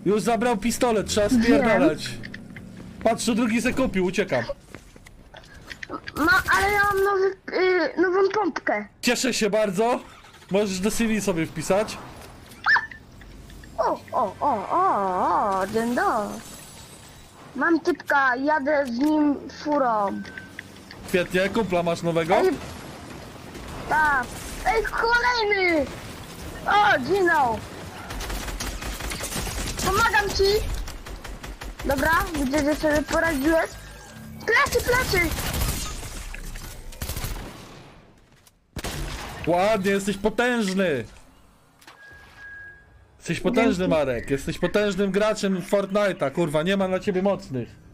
Już zabrał pistolet, trzeba spierdalać. Patrz, co drugi se kupił, uciekam. Ale ja mam nową pompkę. Cieszę się bardzo. Możesz do CV sobie wpisać. Dzień dobry. Mam typka, jadę z nim furą. Świetnie, kumpla masz nowego? Tak. Ej, kolejny! O, zginął. Pomagam ci. Dobra, widzę, że sobie poradziłeś. Plecy! Ładnie, jesteś potężny. Jesteś potężny, Marek. Jesteś potężnym graczem Fortnite'a, kurwa, nie ma dla ciebie mocnych.